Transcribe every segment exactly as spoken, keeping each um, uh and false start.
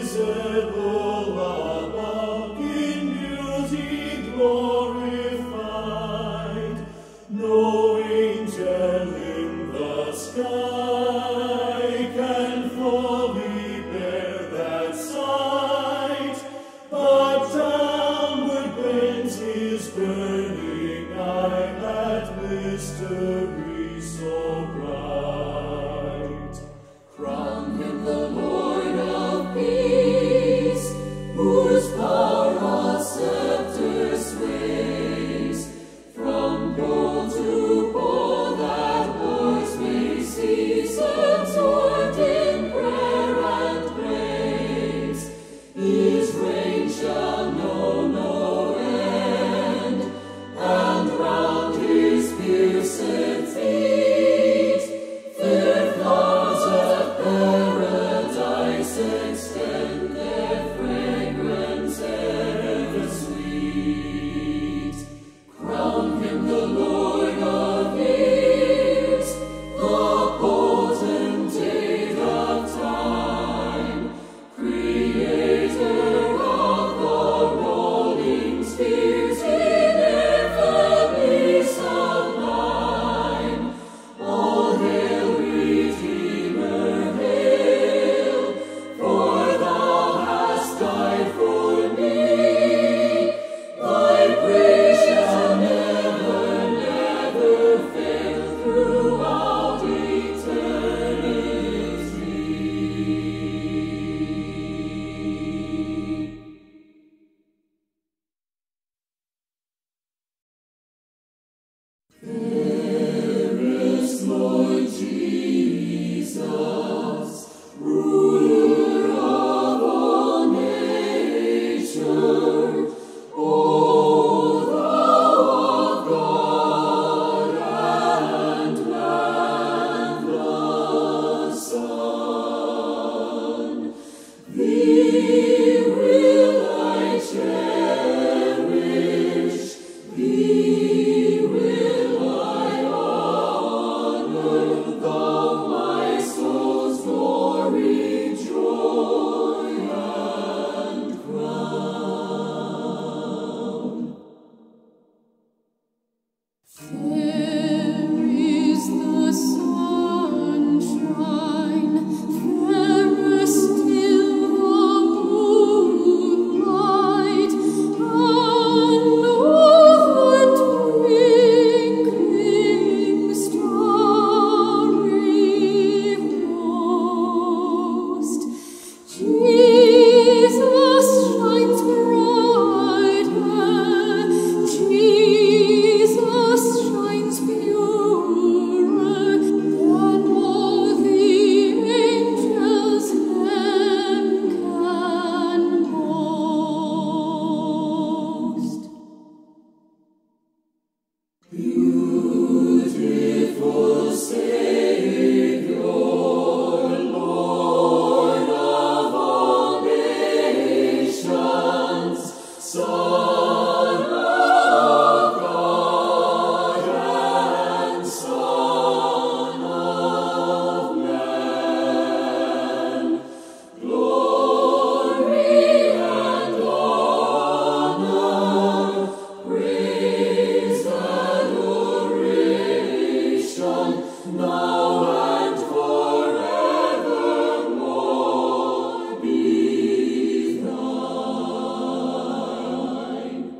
invisible above, in beauty glorified. No angel in the sky can fully bear that sight, but downward bends his burning eye at mystery so bright. Crown him the Lord of peace, whose power a scepter sways. From pole to pole that wars may cease, absorbed in prayer and praise. His reign shall know no end, and round his pierced feet fair flowers of paradise extend their fragrance ever sweet. Crown him the Lord of years, the potentate of time, creator of the rolling spheres in infamy sublime. All hail, Redeemer, hail, for thou hast died for me. Thy praise shall never, never fail throughout eternity. Fairest Lord Jesus, ruler of all nature, O thou of God and man the Son, thee will I cherish, thee will I honor, thou my soul's glory, joy, and crown. Fair is the sunshine, fairer still the moonlight, and o'er twinkling starry host, Jesus shines brighter, Jesus shines purer than all the angels heaven can boast. Beautiful Savior, Lord of all nations, Son of God and Son of man, glory and honor, praise, adoration, now and forevermore be thine.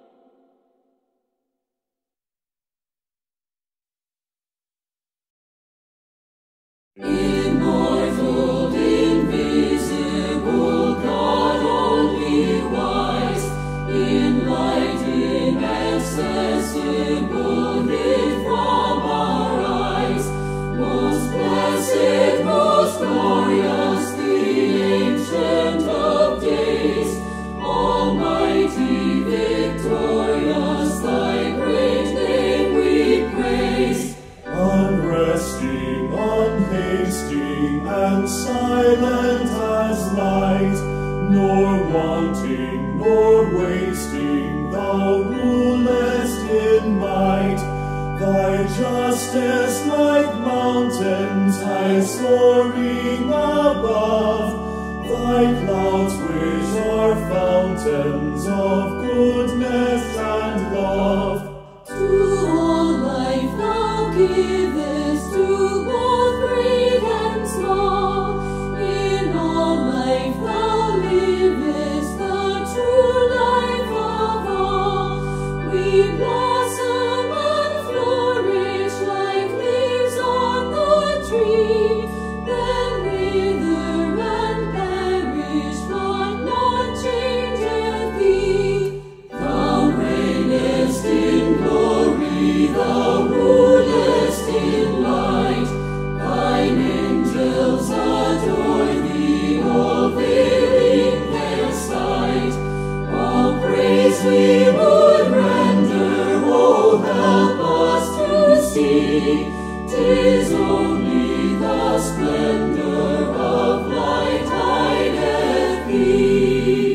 Immortal, invisible, God only wise, in light inaccessible, hid from our eyes, most blessed, most glorious, the Ancient of Days, almighty, victorious, thy great name we praise. Unresting, unhasting, and silent as light, nor wanting, nor wasting, thou rulest in might. Thy justice like mountains high soaring above, Thy clouds which are fountains of goodness and love. To all life thou givest, to both great and small. In all life thou livest, the true life of all. We blossom and flourish like leaves on the tree, then wither and perish, but not changeth thee. Thou reignest in glory, thou rulest in light. Thine angels adore thee, all veiling their sight. All praise we would render, oh help us to see. 'Tis only the splendor of light hideth thee.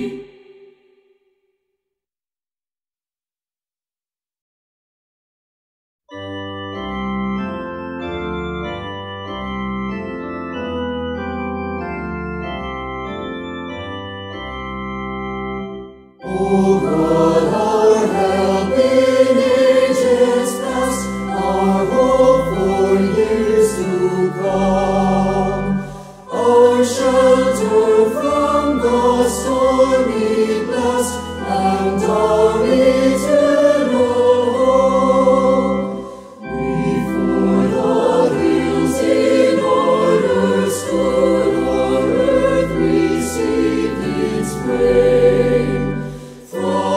O God, our help in ages past, our hope for years to come, our shelter from the stormy blast, and our eternal home. Before the hills in order stood, or earth received its rain, from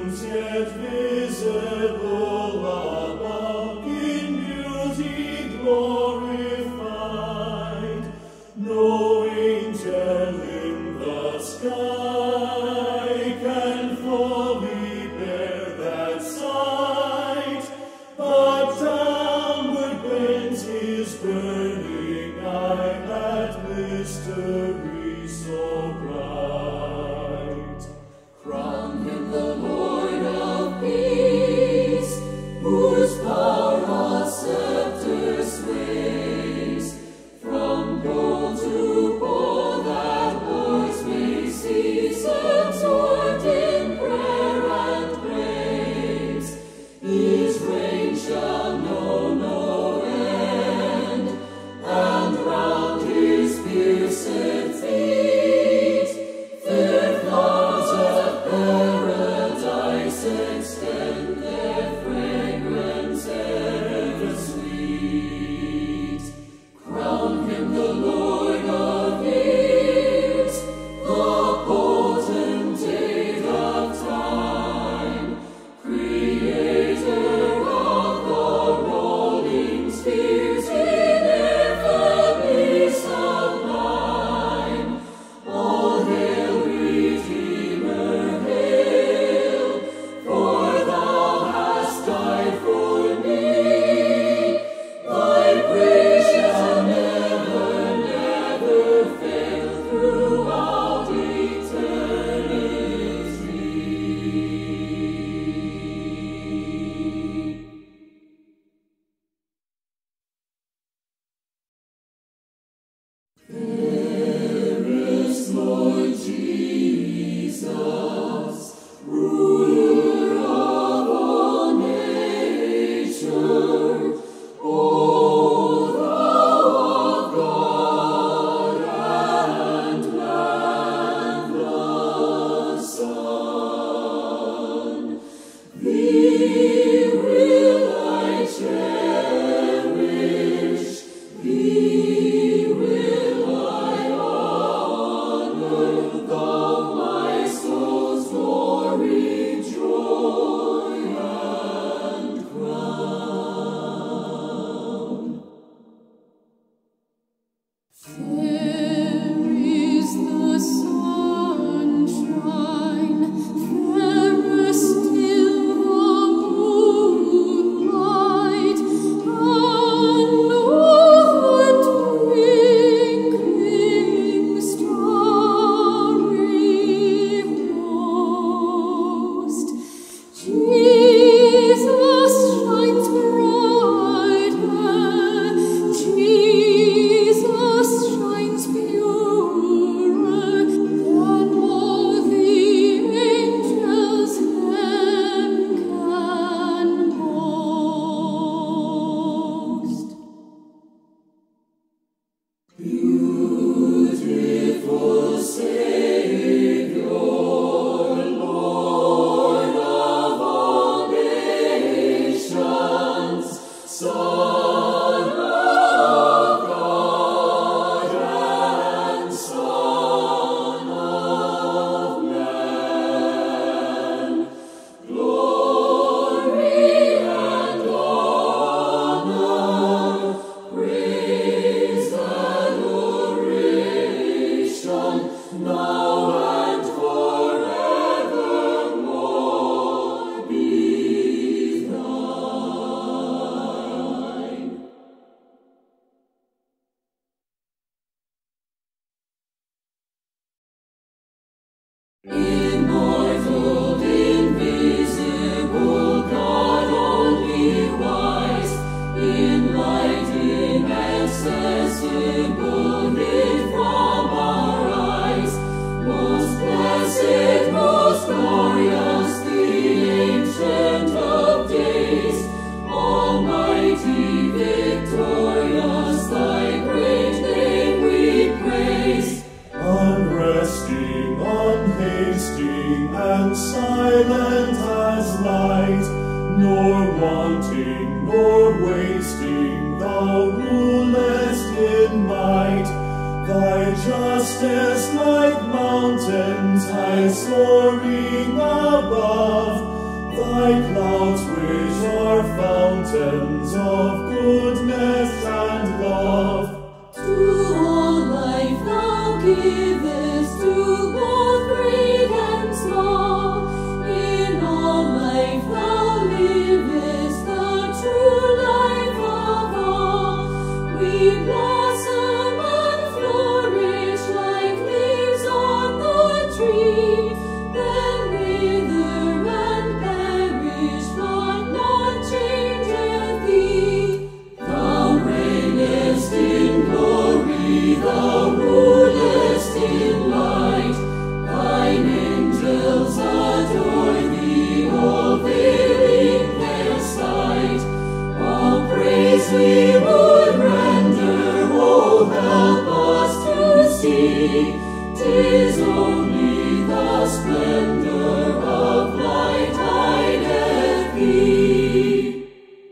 things yet visible above, in beauty glorified. No angel in the sky can fully bear that sight, but downward bends his burning eye at mystery so bright. Crown him the Lord of peace, whose power a scepter sways. From pole to pole that wars may cease, absorbed in prayer and praise. His reign shall know no end, and round his pierced feet fair flowers of paradise extend their fragrance ever sweet. Crown him the Lord of years, the potentate of time, creator of the rolling spheres in infamy sublime. All hail, Redeemer, hail, for thou hast died for me. Thy praise shall never, never fail throughout eternity. Fairest Lord Jesus, ruler of all nature, O thou of God and man the Son, thee will I cherish, thee will I honor, thou my soul's glory, joy, and crown. Fair is the sunshine, fairer still the moonlight, and over twinkling starry host. Jesus shines brighter, Jesus shines purer than all the angels heaven can boast. Beautiful Savior, Lord of all nations, Son of God and Son of man, glory and honor, praise, adoration, now and forevermore be thine. Immortal, invisible, God only wise, in light inaccessible, hid from our eyes. Most blessed, most glorious, the Ancient of Days, almighty, victorious, thy great name we praise. Unresting, unhasting, and silent as light, nor wanting, nor wasting, thou rulest in might. Thy justice like mountains high soaring above, thy clouds which are fountains of goodness and love. To all life thou givest, to both great and small. In all life thou livest, the true life of all. We blossom and flourish like leaves on the tree, then wither and perish, but not changeth thee. Thou reignest in glory, thou rulest in light. Thine angels adore thee, all veiling their sight. All praise we would render, oh help us to see. 'Tis only the splendor of light hideth thee.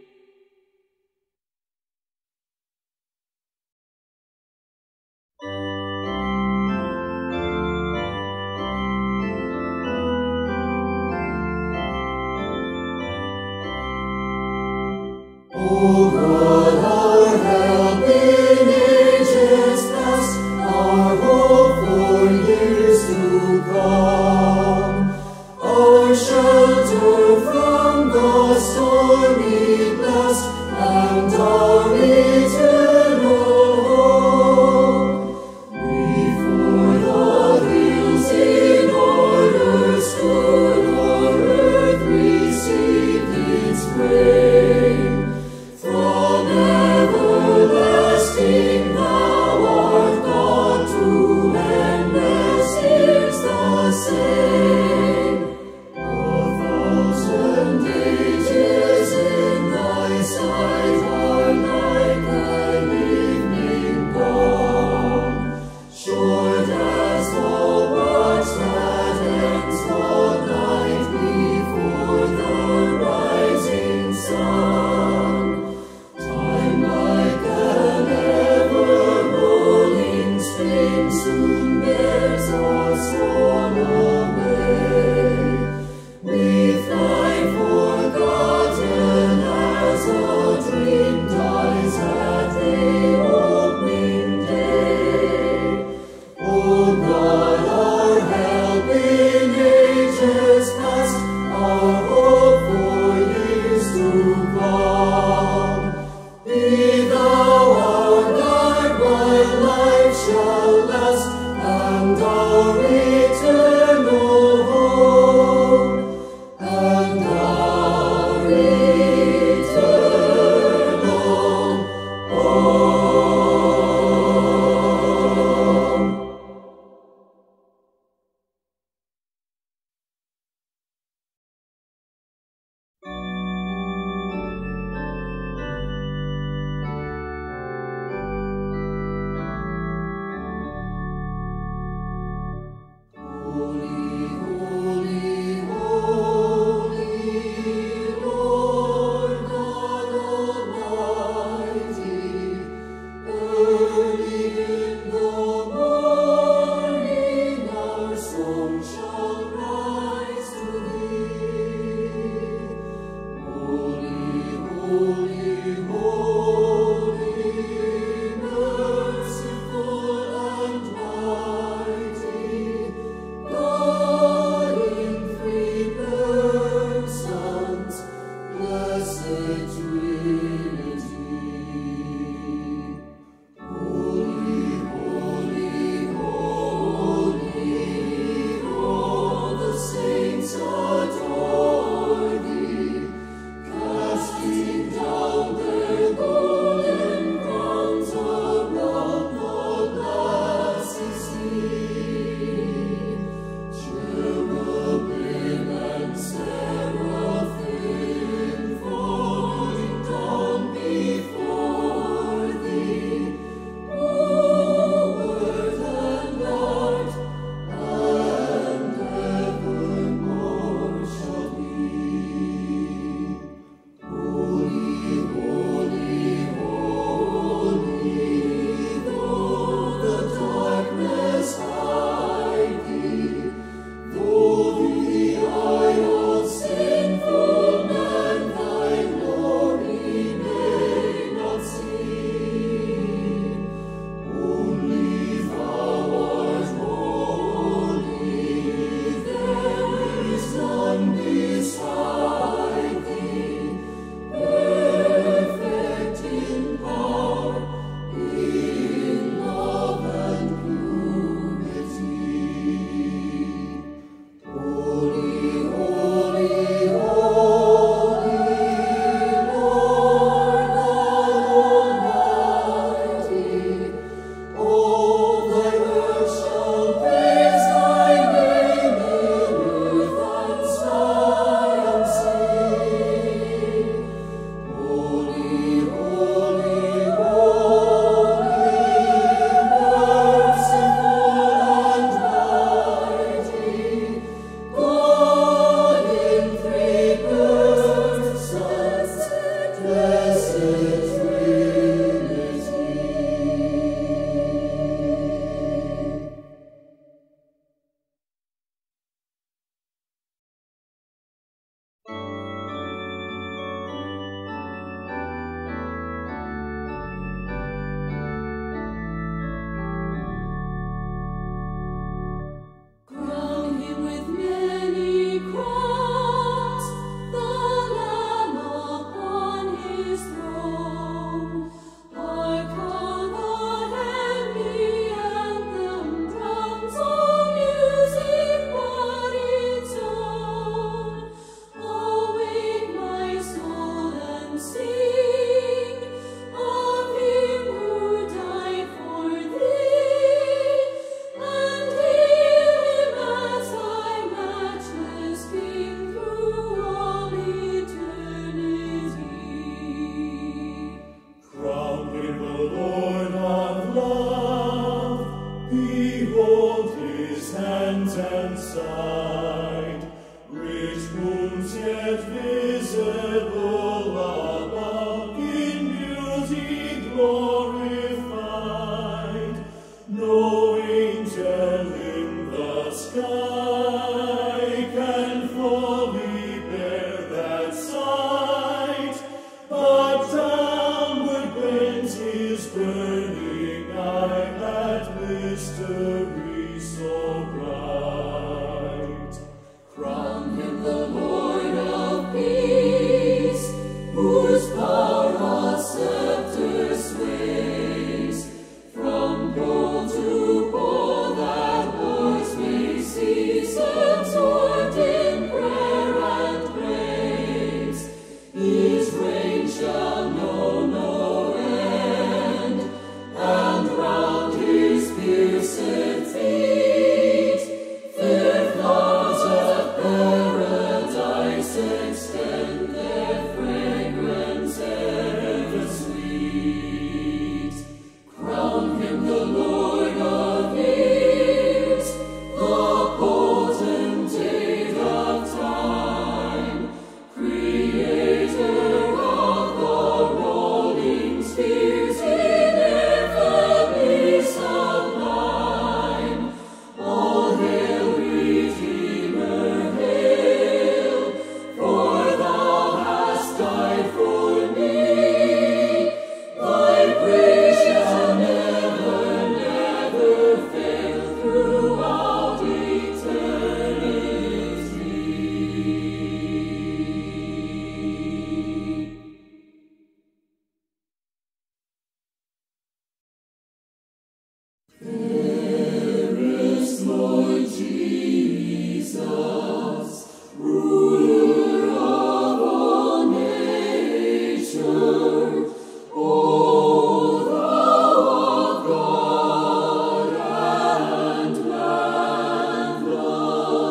O God, our help in ages past, our hope for years to come, our shelter from the stormy blast, and our eternal home. Before the wheels in order stood, or earth received its frame. From everlasting thou art God, to endless years the same. A thousand ages in thy sight are like an evening dawn, short as the watch that ends the night before the rising sun. Time like an ever-rolling stream soon bears us on away. We fly forgotten as a dream dies at the opening day. O God, our help in ages past, our hope for years to come. Be thou our guide while life shall last, and our eternal home, and our eternal home. Holy, holy, holy, Lord God Almighty, early in the morning our song shall rise to thee. Holy, holy, holy, merciful and mighty, God in three persons, blessed Trinity. Holy, holy, holy, all the saints adore thee, casting down yet visible above, in beauty glorified. No angel in the sky can fully bear that sight, but downward bends his burning eye at mystery so bright. Crown him the Lord of peace, whose power a scepter sways. From pole to pole that wars may cease, absorbed in prayer and praise. His reign shall know no end, and round his pierced feet fair flowers of paradise extend their fragrance ever sweet. Crown him the Lord of years, the potentate of time, creator of the rolling spheres in infamy sublime. All hail, Redeemer, hail, for thou hast died for me. Thy praise shall never, never fail throughout eternity. Fairest Lord Jesus, ruler of all nature, O thou of God and man the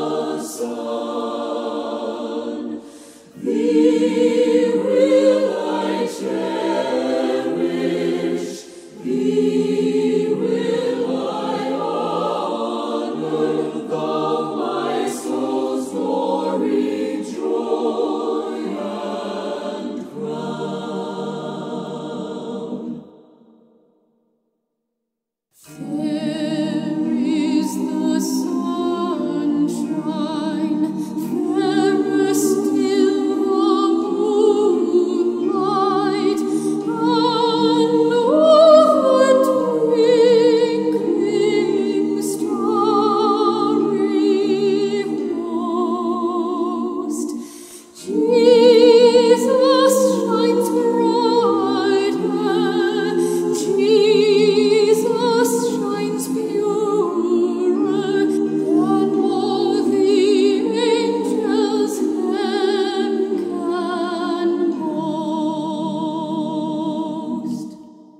Son, thee will I cherish, thee will I honor, thou my soul's glory, joy, and crown. Fair is the sunshine, fairer still the moonlight, and over twinkling starry host. Jesus shines brighter, Jesus shines purer than all the angels heaven can boast.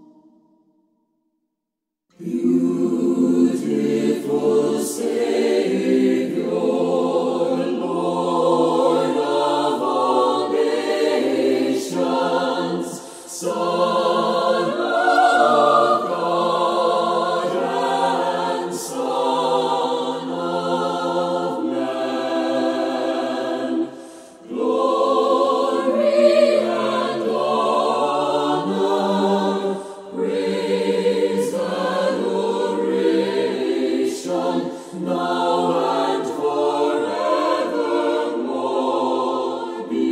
Beautiful Savior, Lord of all nations, Son of God and Son of Man, glory and honor, praise, adoration, now and forevermore be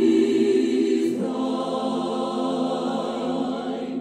thine.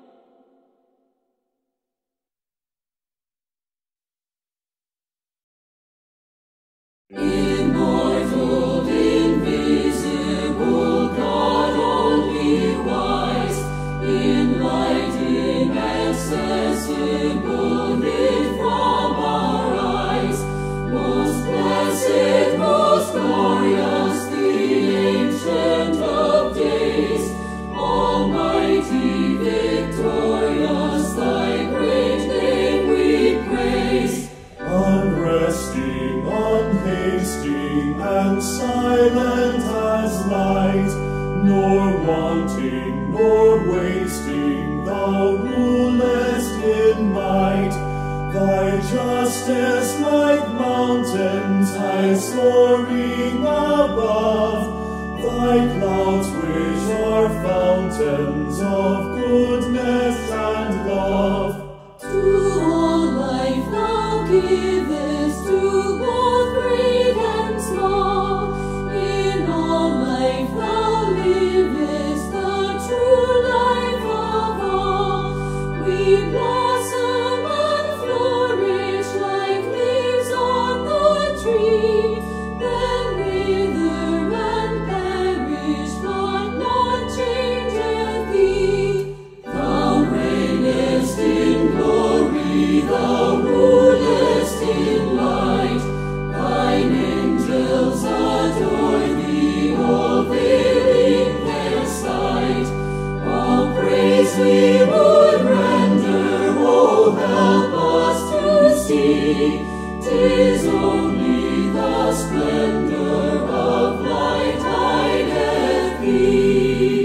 Immortal, invisible, God only wise, in light inaccessible, hid from our eyes. Most blessed, most glorious, the Ancient of Days, almighty, victorious, thy great name we praise. Unresting, unhasting, and silent as light, nor wanting, nor wasting, thou rulest in might. Thy justice like mountains high soaring above, Thy clouds which are fountains of goodness and love. To all life thou givest, to both great and small. In all life thou livest, the true life of all. We blossom and flourish like leaves on the tree, then wither and perish, but not changeth thee. Thou reignest in glory, thou rulest in light. Thine angels adore thee, all veiling their sight. All praise we would render, oh help us to see. 'Tis only the splendor of light hideth thee.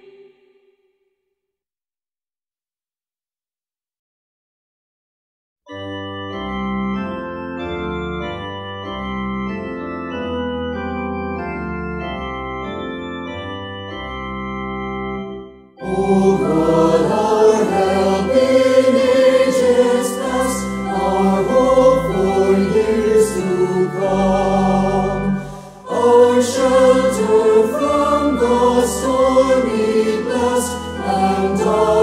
O God, our help in ages past, our hope for years to come, our shelter from the stormy blast, and our